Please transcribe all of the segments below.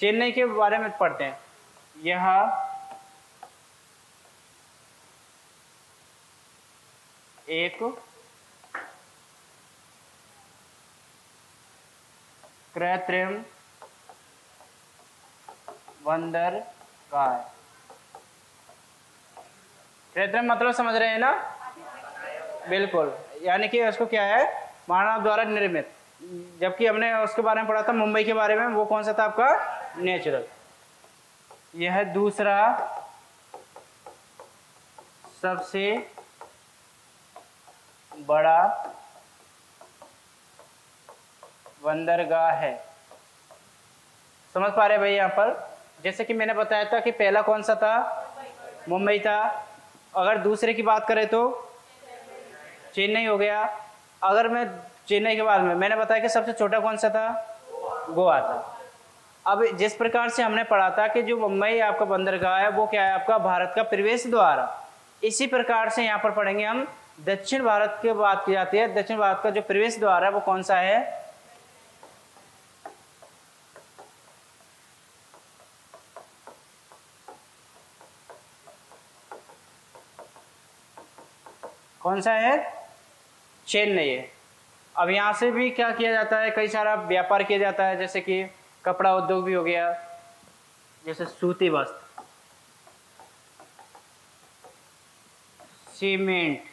चेन्नई के बारे में पढ़ते हैं। यह एक कृत्रिम बंदरगाह है। कृत्रिम मतलब समझ रहे हैं ना? बिल्कुल, यानी कि उसको क्या है, मानव द्वारा निर्मित। जबकि हमने उसके बारे में पढ़ा था मुंबई के बारे में, वो कौन सा था आपका? नेचुरल। यह दूसरा सबसे बड़ा बंदरगाह है। समझ पा रहे भाई? यहाँ पर जैसे कि मैंने बताया था कि पहला कौन सा था? मुंबई था। अगर दूसरे की बात करें तो चेन्नई हो गया। अगर मैं चेन्नई के बाद में मैंने बताया कि सबसे छोटा कौन सा था? गोवा था। अब जिस प्रकार से हमने पढ़ा था कि जो मुंबई आपका बंदरगाह है वो क्या है? आपका भारत का प्रवेश द्वार है। इसी प्रकार से यहाँ पर पढ़ेंगे हम दक्षिण भारत की बात की जाती है। दक्षिण भारत का जो प्रवेश द्वार है वो कौन सा है? कौन सा है? चेन्नई है। अब यहाँ से भी क्या किया जाता है? कई सारा व्यापार किया जाता है, जैसे कि कपड़ा उद्योग भी हो गया, जैसे सूती वस्त्र, सीमेंट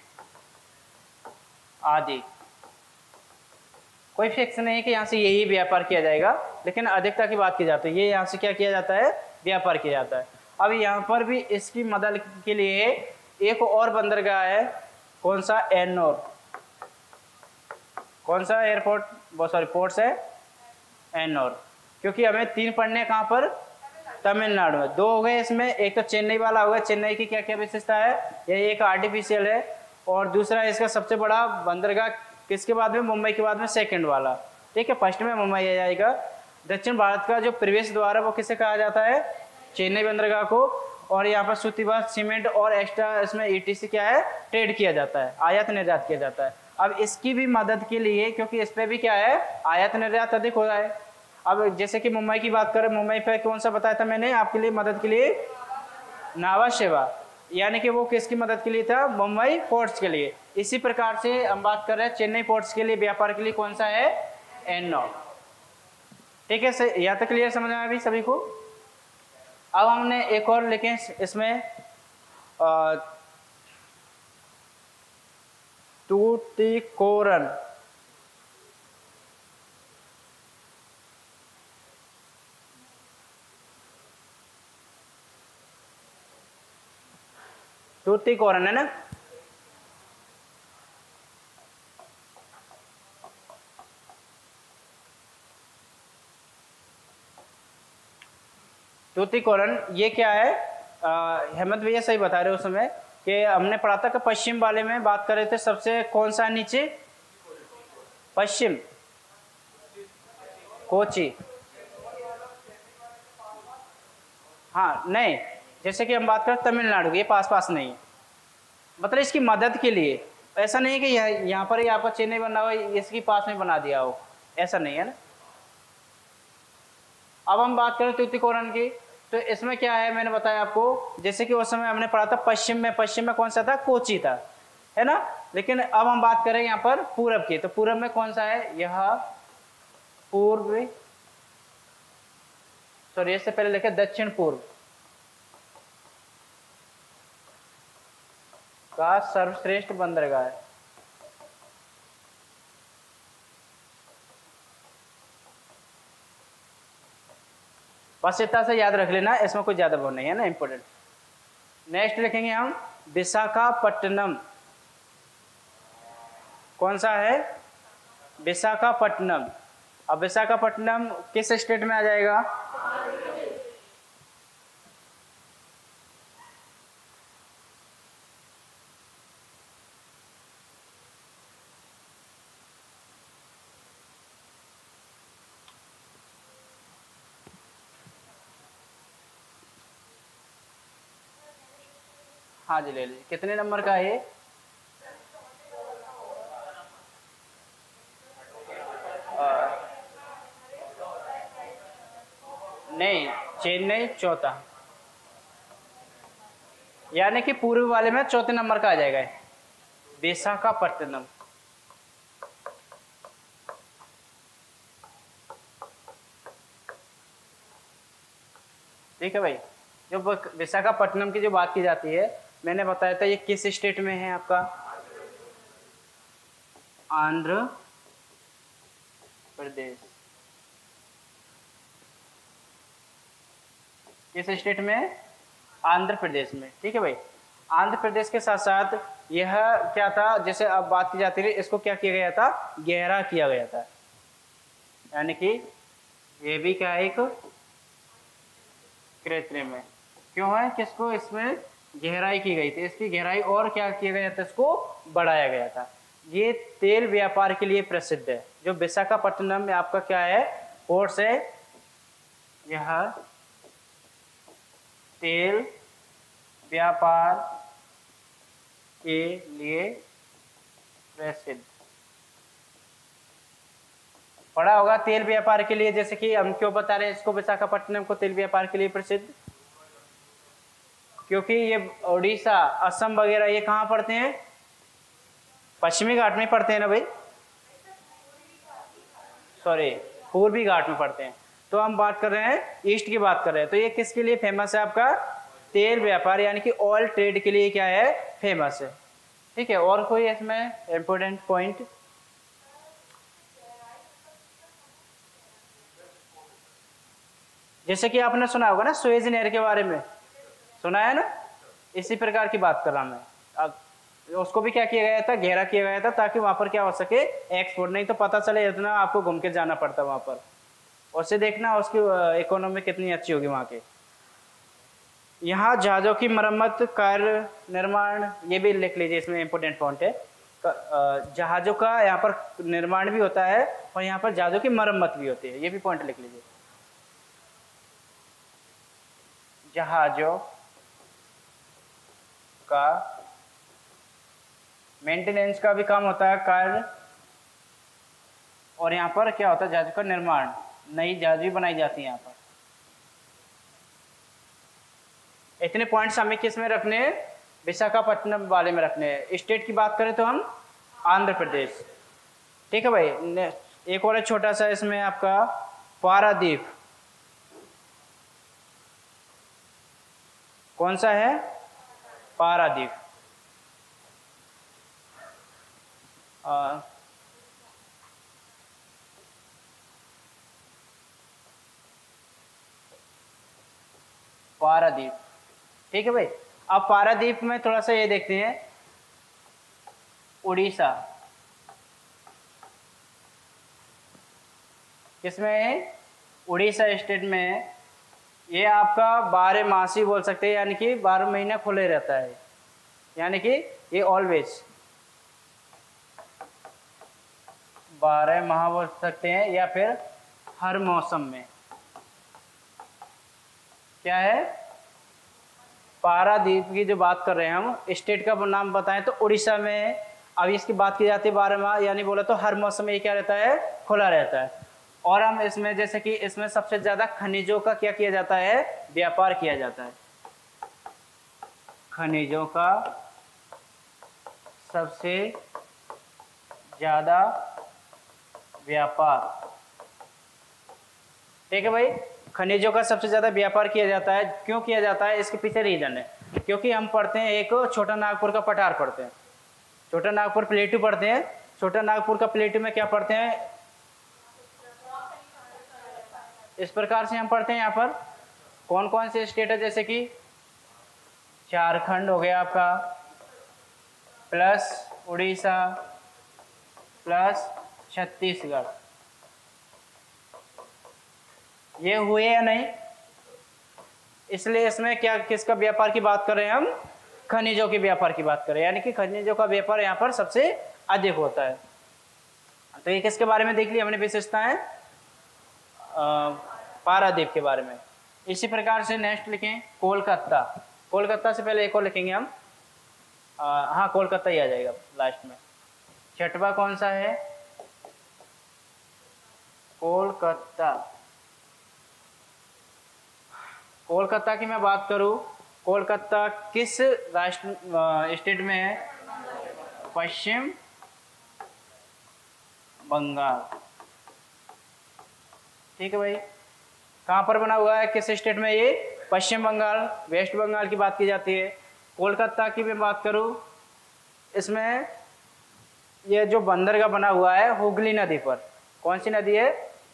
आदि। कोई फिक्स नहीं है कि यहाँ से यही व्यापार किया जाएगा, लेकिन अधिकता की बात की जाती है। ये यहाँ से क्या किया जाता है? व्यापार किया जाता है। अब यहाँ पर भी इसकी मदद के लिए एक और बंदरगाह है। कौन सा? एन्नोर। कौन सा एयरपोर्ट, बहुत सारे पोर्ट्स है? एन्नोर। क्योंकि हमें 3 पढ़ने कहाँ पर? तमिलनाडु में। 2 हो गए इसमें, एक तो चेन्नई वाला हो गया। चेन्नई की क्या क्या विशेषता है? ये एक आर्टिफिशियल है, और दूसरा इसका सबसे बड़ा बंदरगाह किसके बाद में? मुंबई के बाद में सेकंड वाला। ठीक है, फर्स्ट में मुंबई आ जाएगा। दक्षिण भारत का जो प्रवेश द्वार है वो किसे कहा जाता है? चेन्नई बंदरगाह को। और यहाँ पर सूती वस्त्र, सीमेंट और एक्स्ट्रा इसमें ईटीसी क्या है? ट्रेड किया जाता है, आयात निर्यात किया जाता है। अब इसकी भी मदद के लिए, क्योंकि इस पर भी क्या है? आयात निर्यात अधिक हो रहा है। अब जैसे कि मुंबई की बात करें, मुंबई पे कौन सा बताया था मैंने आपके लिए मदद के लिए? नावा शेवा। यानी कि वो किसकी मदद के लिए था? मुंबई पोर्ट्स के लिए। इसी प्रकार से हम बात कर रहे हैं चेन्नई पोर्ट्स के लिए व्यापार के लिए कौन सा है? एन्नोर। ठीक है, यहाँ तक क्लियर समझ में आया अभी सभी को? अब हमने एक और लिखे इसमें, तूतीकोरन। तूतीकोरन है ना? तूतीकोरन ये क्या है? हेमंत भैया सही बता रहे हो उस समय कि हमने पढ़ा था कि पश्चिम वाले में बात कर रहे थे, सबसे कौन सा नीचे? पश्चिम, कोची। हाँ नहीं, जैसे कि हम बात करें तमिलनाडु की, ये पास पास नहीं है, मतलब इसकी मदद के लिए। ऐसा नहीं है कि यहाँ पर ही आपका चेन्नई बना हुआ इसकी पास में बना दिया हो, ऐसा नहीं है ना। अब हम बात करें तूतीकोरन की, तो इसमें क्या है? मैंने बताया आपको, जैसे कि उस समय हमने पढ़ा था पश्चिम में कौन सा था? कोची था, है ना। लेकिन अब हम बात करें यहाँ पर पूरब की, तो पूरब में कौन सा है? यह पूर्व, सॉरी इससे पहले लिखे दक्षिण पूर्व का सर्वश्रेष्ठ बंदरगाह है। बस इतना से याद रख लेना, इसमें कोई ज्यादा वो नहीं है ना इंपॉर्टेंट। नेक्स्ट लिखेंगे हम विशाखापट्टनम। कौन सा है? विशाखापट्टनम। अब विशाखापट्टनम किस स्टेट में आ जाएगा? हाँ जी ले लीजिए। कितने नंबर का है? नहीं, चेन्नई चौथा, यानी कि पूर्व वाले में चौथे नंबर का आ जाएगा विशाखापट्टनम। ठीक है भाई, जो विशाखापट्टनम की जो बात की जाती है, मैंने बताया था ये किस स्टेट में है आपका, आंध्र प्रदेश। किस स्टेट में? आंध्र प्रदेश में। ठीक है भाई, आंध्र प्रदेश के साथ साथ यह क्या था, जैसे अब बात की जाती है, इसको क्या किया गया था, गहरा किया गया था, यानी कि ये भी क्या है, एक कृत्रिम है। क्यों है, किसको, इसमें गहराई की गई थी, इसकी गहराई और क्या किया गया था, इसको बढ़ाया गया था। ये तेल व्यापार के लिए प्रसिद्ध है। जो विशाखापट्टनम में आपका क्या है, पोर्ट है, यह तेल व्यापार के लिए प्रसिद्ध। पढ़ा होगा तेल व्यापार के लिए, जैसे कि हम क्यों बता रहे हैं इसको, विशाखापट्टनम को तेल व्यापार के लिए प्रसिद्ध, क्योंकि ये उड़ीसा, असम वगैरह ये कहाँ पड़ते हैं, पश्चिमी घाट में पड़ते हैं ना भाई, सॉरी पूर्वी घाट में पड़ते हैं। तो हम बात कर रहे हैं ईस्ट की बात कर रहे हैं। तो ये किसके लिए फेमस है, आपका तेल व्यापार यानी कि ऑयल ट्रेड के लिए क्या है, फेमस है। ठीक है, और कोई इसमें इंपोर्टेंट पॉइंट? जैसे कि आपने सुना होगा ना सुएज नहर के बारे में, सुना है ना, इसी प्रकार की बात कर रहा मैं। अब उसको भी क्या किया गया था, गहरा किया गया था, ताकि वहां पर क्या हो सके, एक्सपोर्ट। नहीं तो पता चले इतना आपको घूम के जाना पड़ता वहां पर, उससे देखना उसकी इकोनॉमी कितनी अच्छी होगी वहां की। यहाँ जहाज़ों की मरम्मत, कार्य, निर्माण, ये भी लिख लीजिए, इसमें इंपोर्टेंट पॉइंट है। जहाज़ों का यहाँ पर निर्माण भी होता है और यहाँ पर जहाज़ों की मरम्मत भी होती है, ये भी पॉइंट लिख लीजिए। जहाज़ों का मेंटेनेंस का भी काम होता है, कार्य, और यहाँ पर क्या होता है, जहाज़ों का निर्माण, नई जहाज भी बनाई जाती है यहाँ पर। इतने पॉइंट्स हमें किस में रखने हैं, विशाखापट्टनम वाले में रखने हैं। स्टेट की बात करें तो हम आंध्र प्रदेश। ठीक है भाई, एक और छोटा सा इसमें आपका पारादीप, कौन सा है, पारादीप। पारादीप। ठीक है भाई, अब पारादीप में थोड़ा सा ये देखते हैं, उड़ीसा किसमें है, उड़ीसा स्टेट में। ये आपका 12 मासी बोल सकते हैं, यानी कि 12 महीना खुले रहता है, यानी कि ये ऑलवेज 12 माह बोल सकते हैं, या फिर हर मौसम में। क्या है, पारादीप की जो बात कर रहे हैं हम, स्टेट का नाम बताएं तो उड़ीसा में है। अब इसकी बात की जाती है 12 माह, यानी बोला तो हर मौसम में ये क्या रहता है, खुला रहता है। और हम इसमें जैसे कि इसमें सबसे ज्यादा खनिजों का क्या किया जाता है, व्यापार किया जाता है। खनिजों का सबसे ज्यादा व्यापार। ठीक है भाई, खनिजों का सबसे ज्यादा व्यापार किया जाता है। क्यों किया जाता है, इसके पीछे रीजन है, क्योंकि हम पढ़ते हैं एक छोटा नागपुर का पठार पढ़ते हैं, छोटा नागपुर प्लेटू पढ़ते हैं। छोटा नागपुर का प्लेटू में क्या पढ़ते हैं, इस प्रकार से हम पढ़ते हैं। यहाँ पर कौन कौन से स्टेट है, जैसे कि झारखंड हो गया आपका, प्लस उड़ीसा, प्लस छत्तीसगढ़, ये हुए या नहीं। इसलिए इसमें क्या, किसका व्यापार की बात कर रहे हैं हम, खनिजों के व्यापार की बात कर रहे हैं, यानी कि खनिजों का व्यापार यहाँ पर सबसे अधिक होता है। तो ये किसके बारे में देख लिया हमने, विशेषताएं पारादीप के बारे में। इसी प्रकार से नेक्स्ट लिखें कोलकाता। कोलकाता से पहले एक और लिखेंगे हम, हाँ कोलकाता ही आ जाएगा लास्ट में। छठवा कौन सा है, कोलकाता। कोलकाता की मैं बात करूं, कोलकाता किस राष्ट्र स्टेट में है? पश्चिम बंगाल। ठीक है भाई, कहाँ पर बना हुआ है, किस स्टेट में? ये पश्चिम बंगाल, वेस्ट बंगाल की बात की जाती है। कोलकाता की मैं बात करूं, इसमें ये जो बंदरगाह बना हुआ है हुगली नदी पर। कौन सी नदी है?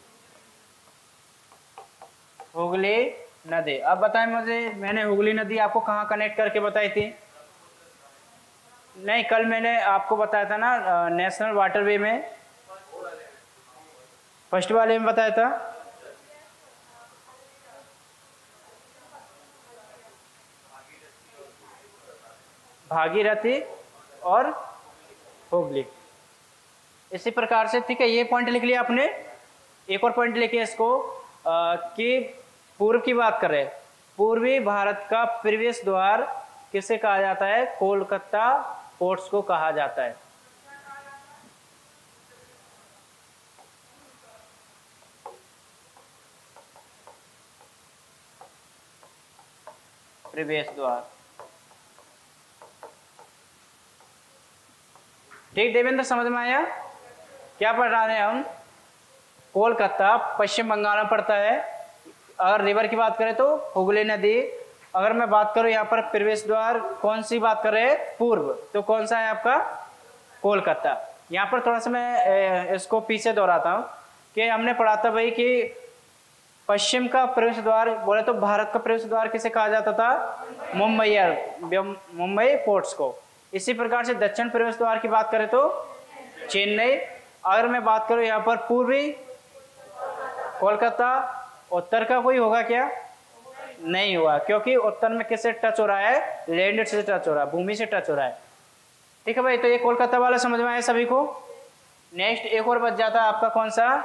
हुगली नदी। अब बताएं मुझे, मैंने हुगली नदी आपको कहाँ कनेक्ट करके बताई थी? नहीं, कल मैंने आपको बताया था ना नेशनल वाटरवे में, फर्स्ट वाले में बताया था। भागीरथी और हुगली, इसी प्रकार से। ठीक है, ये पॉइंट लिख लिया आपने। एक और पॉइंट लिखिए इसको कि पूर्व की बात करें, पूर्वी भारत का प्रवेश द्वार किसे कहा जाता है? कोलकाता पोर्ट्स को कहा जाता है। प्रवेश द्वार। ठीक देवेंद्र, समझ में आया? क्या पढ़ रहे हैं हम? कोलकाता पश्चिम बंगाल में पड़ता है। अगर रिवर की बात करें तो हुगली नदी। अगर मैं बात करूं यहाँ पर प्रवेश द्वार, कौन सी बात कर रहे हैं? पूर्व, तो कौन सा है आपका? कोलकाता। यहाँ पर थोड़ा सा मैं इसको पीछे दोहराता हूँ कि हमने पढ़ा था भाई कि पश्चिम का प्रवेश द्वार बोले तो भारत का प्रवेश द्वार किसे कहा जाता था? मुंबई पोर्ट्स को। इसी प्रकार से दक्षिण प्रवेश द्वार की बात करें तो चेन्नई। अगर मैं बात करूं यहाँ पर पूर्वी, कोलकाता। उत्तर का कोई होगा क्या? नहीं हुआ, क्योंकि उत्तर में किससे टच हो रहा है? लैंड से टच हो रहा है, भूमि से टच हो रहा है। ठीक है भाई, तो ये कोलकाता वाला समझ में आया सभी को? नेक्स्ट एक और बच जाता है आपका, कौन सा?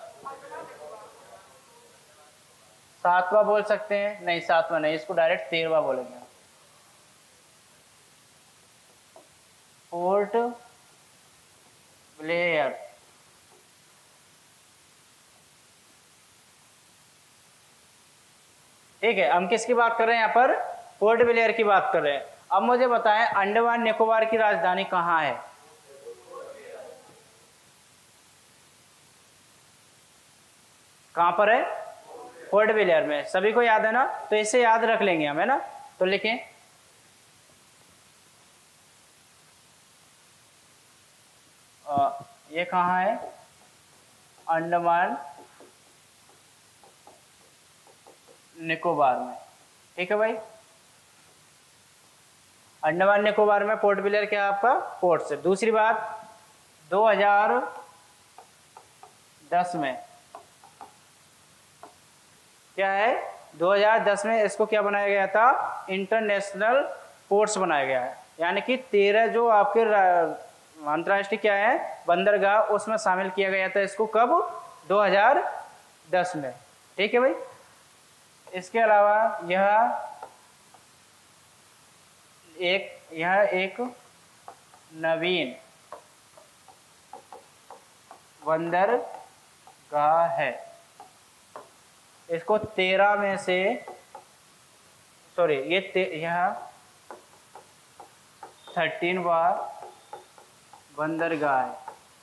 सातवां बोल सकते हैं? नहीं, सातवां नहीं, इसको डायरेक्ट 13वां बोलेंगे। Port Blair. ठीक है, हम किसकी बात कर रहे हैं यहाँ पर? पोर्ट ब्लेयर की बात कर रहे हैं। अब मुझे बताएं, अंडमान निकोबार की राजधानी कहाँ है? कहाँ पर है? पोर्ट ब्लेयर में। सभी को याद है ना? तो इसे याद रख लेंगे हम, है ना? तो लिखें ये कहाँ है? अंडमान निकोबार में। ठीक है भाई, अंडमान निकोबार में पोर्ट ब्लेयर क्या है आपका? पोर्ट से। दूसरी बात, 2010 में क्या है? 2010 में इसको क्या बनाया गया था? इंटरनेशनल पोर्ट्स बनाया गया है, यानी कि 13 जो आपके अंतर्राष्ट्रीय क्या है बंदरगाह, उसमें शामिल किया गया था इसको। कब? 2010 में। ठीक है भाई, इसके अलावा यह एक नवीन बंदरगाह है। इसको 13 में से, सॉरी, यह 13वां बंदरगाह है।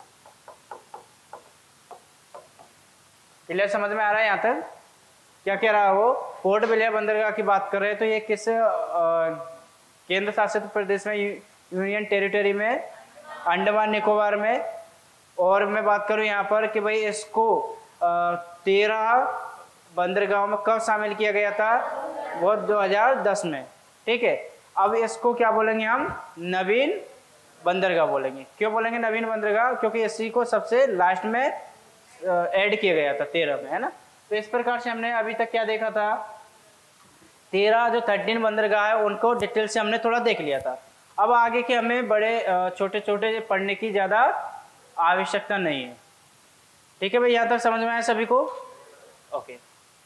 क्लियर, समझ में आ रहा है यहाँ तक? क्या कह रहा है वो? पोर्ट ब्लेयर बंदरगाह की बात कर रहे हैं, तो ये किस केंद्र शासित प्रदेश में? यूनियन टेरिटरी में, अंडमान निकोबार में। और मैं बात करूं यहाँ पर कि भाई इसको 13 बंदरगाहों में कब शामिल किया गया था? वो 2010 में। ठीक है, अब इसको क्या बोलेंगे हम? नवीन बंदरगाह बोलेंगे। क्यों बोलेंगे नवीन बंदरगाह? क्योंकि इसी को सबसे लास्ट में ऐड किया गया था 13 में, है ना? तो इस प्रकार से हमने अभी तक क्या देखा था? 13 जो 13 बंदरगाह है उनको डिटेल से हमने थोड़ा देख लिया था। अब आगे के हमें बड़े छोटे छोटे पढ़ने की ज़्यादा आवश्यकता नहीं है। ठीक है भाई, यहाँ तक समझ में आया सभी को? ओके।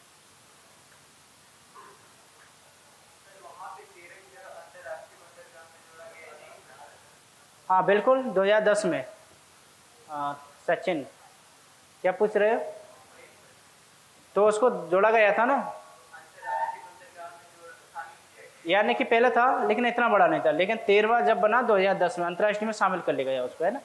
हाँ बिल्कुल, 2010 में। सचिन क्या पूछ रहे हो? तो उसको जोड़ा गया था ना। यानी कि पहले था लेकिन इतना बड़ा नहीं था, लेकिन 13वां जब बना 2010 में अंतर्राष्ट्रीय में शामिल कर लिया गया उसको, है ना।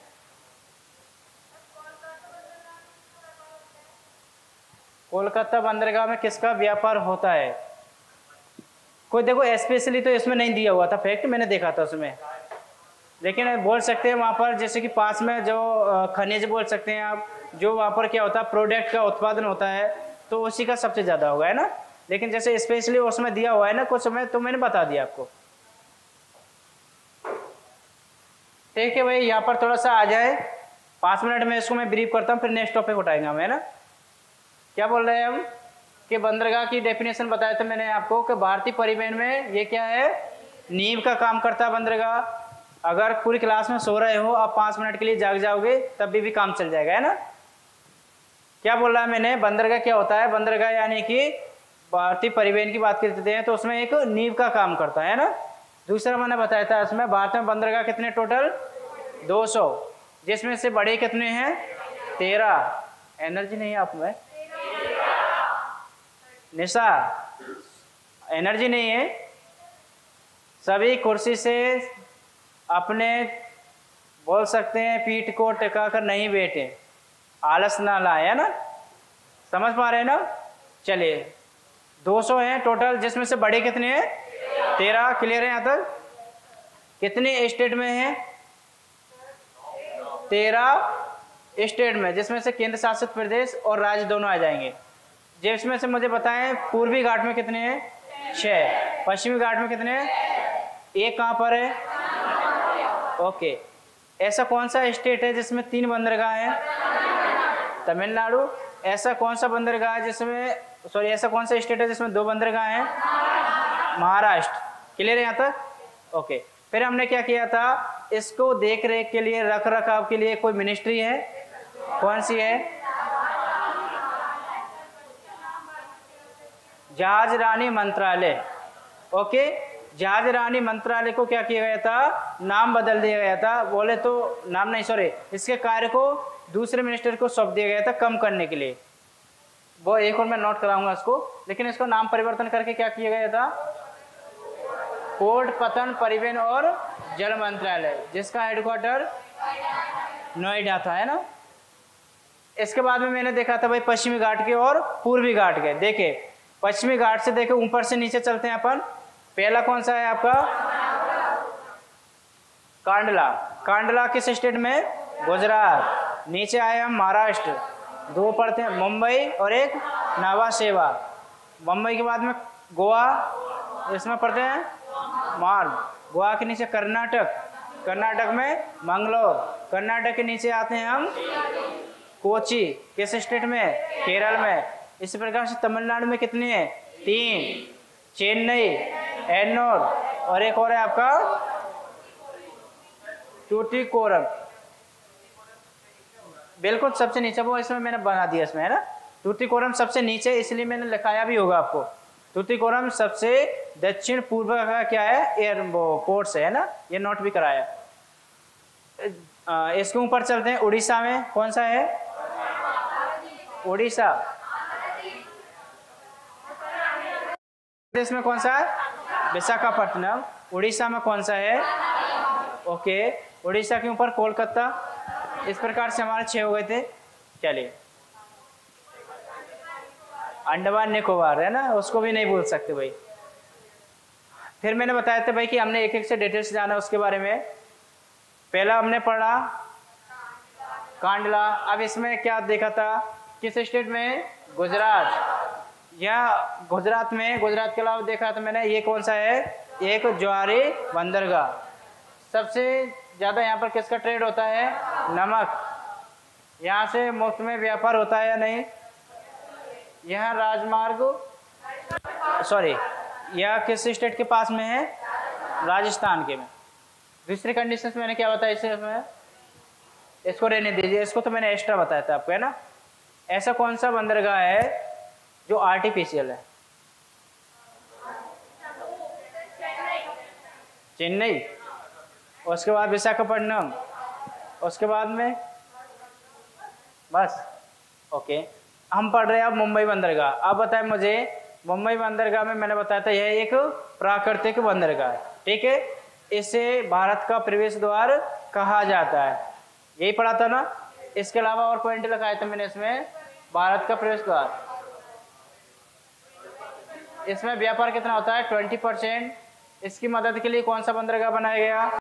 कोलकाता बंदरगाह में किसका व्यापार होता है? कोई देखो स्पेशली तो इसमें नहीं दिया हुआ था फैक्ट, मैंने देखा था उसमें, लेकिन बोल सकते हैं वहाँ पर जैसे कि पास में जो खनिज बोल सकते हैं आप, जो वहाँ पर क्या होता है प्रोडक्ट का उत्पादन होता है तो उसी का सबसे ज़्यादा होगा, है ना। लेकिन जैसे स्पेशली उसमें दिया हुआ है ना कुछ समय, तो मैंने बता दिया आपको। ठीक है भाई, यहाँ पर थोड़ा सा आ जाए, 5 मिनट में इसको मैं ब्रीफ करता हूँ, फिर नेक्स्ट टॉपिक उठाएंगे हम, है ना। क्या बोल रहे हैं हम कि बंदरगाह की डेफिनेशन बताया था मैंने आपको कि भारतीय परिवहन में ये क्या है, नींव का काम करता है बंदरगाह। अगर पूरी क्लास में सो रहे हो आप 5 मिनट के लिए जाग जाओगे तब भी काम चल जाएगा, है ना। क्या बोल रहा है मैंने, बंदरगाह क्या होता है, बंदरगाह यानी कि भारतीय परिवहन की बात करते हैं तो उसमें एक नींव का काम करता है ना। दूसरा मैंने बताया था उसमें भारत में बंदरगाह कितने टोटल 200, जिसमें से बड़े कितने हैं 13। एनर्जी नहीं है आप में निशा, एनर्जी नहीं है। सभी कुर्सी से अपने बोल सकते हैं पीठ को टिका कर नहीं बैठे, आलस ना लाए, है ना। समझ पा रहे हैं ना। चलिए 200 हैं टोटल, जिसमें से बड़े कितने हैं 13। क्लियर है यहाँ तक। कितने स्टेट में हैं 13 स्टेट में, जिसमें से केंद्र शासित प्रदेश और राज्य दोनों आ जाएंगे। जिसमें से मुझे बताएं पूर्वी घाट में कितने हैं 6, पश्चिमी घाट में कितने हैं, एक कहाँ पर है, ओके। ऐसा कौन सा स्टेट है जिसमें 3 बंदरगाह हैं, तमिलनाडु। ऐसा कौन सा बंदरगाह है जिसमें, सॉरी ऐसा कौन सा स्टेट है जिसमें 2 बंदरगाह हैं, महाराष्ट्र। क्लियर है यहाँ तक, ओके। फिर हमने क्या किया था, इसको देख रेख के लिए रख रखाव के लिए कोई मिनिस्ट्री है, कौन सी है, जहाज रानी मंत्रालय, ओके। जहाज रानी मंत्रालय को क्या किया गया था, नाम बदल दिया गया था, बोले तो नाम नहीं सॉरी, इसके कार्य को दूसरे मिनिस्टर को सौंप दिया गया था कम करने के लिए। वो एक और मैं नोट कराऊंगा इसको, लेकिन इसको नाम परिवर्तन करके क्या किया गया था, पोर्ट पतन परिवहन और जल मंत्रालय, जिसका हेडक्वार्टर नोएडा था, है ना। इसके बाद में मैंने देखा था भाई पश्चिमी घाट के और पूर्वी घाट के। देखे पश्चिमी घाट से देखे ऊपर से नीचे चलते हैं अपन। पहला कौन सा है आपका, कांडला। कांडला किस स्टेट में, गुजरात। नीचे आए हम महाराष्ट्र, 2 पड़ते हैं मुंबई और एक नावा शेवा। मुंबई के बाद में गोवा, इसमें पढ़ते हैं मार्ग। गोवा के नीचे कर्नाटक, कर्नाटक में मंगलोर। कर्नाटक के नीचे आते हैं हम कोची, किस स्टेट में, केरल में। इसी प्रकार से तमिलनाडु में कितने हैं 3, चेन्नई, एन्नोर और एक और है आपका टूटिकोरम, बिल्कुल सबसे नीचे। वो इसमें मैंने बना दिया इसमें, है ना। टूटिकोरम सबसे नीचे, इसलिए मैंने लिखाया भी होगा आपको। टूटिकोरम सबसे दक्षिण पूर्व का क्या है, एयर पोर्ट से, है ना, ये नोट भी कराया। इसके ऊपर चलते हैं उड़ीसा में, कौन सा है, उड़ीसा। प्रदेश में कौन सा है, विशाखापट्टनम। उड़ीसा में कौन सा है, ओके। उड़ीसा के ऊपर कोलकाता। इस प्रकार से हमारे 6 हो गए थे। चलिए अंडमान निकोबार, है ना, उसको भी नहीं भूल सकते भाई। फिर मैंने बताया था भाई कि हमने एक एक से डिटेल्स जाना उसके बारे में। पहला हमने पढ़ा कांडला। अब इसमें क्या देखा था, किस स्टेट में, गुजरात। यहाँ गुजरात में, गुजरात के अलावा देखा था मैंने ये कौन सा है, एक ज्वारी बंदरगाह। सबसे ज़्यादा यहाँ पर किसका ट्रेड होता है, नमक। यहाँ से मुफ्त में व्यापार होता है या नहीं। यहाँ राजमार्ग, सॉरी यह किस स्टेट के पास में है, राजस्थान के में। दूसरी कंडीशन मैंने क्या बताया इसमें, इसको रहने दीजिए, इसको तो मैंने एक्स्ट्रा बताया था आपको, है ना। ऐसा कौन सा बंदरगाह है जो आर्टिफिशियल है, चेन्नई। उसके बाद विशाखापट्टनम, उसके बाद में बस, ओके। हम पढ़ रहे हैं अब मुंबई बंदरगाह। अब बताएं मुझे मुंबई बंदरगाह में मैंने बताया था यह एक प्राकृतिक बंदरगाह है, ठीक है। इसे भारत का प्रवेश द्वार कहा जाता है, यही पढ़ा था ना। इसके अलावा और पॉइंट लगाए थे मैंने इसमें, भारत का प्रवेश द्वार, इसमें व्यापार कितना होता है 20%। इसकी मदद के लिए कौन सा बंदरगाह बनाया गया?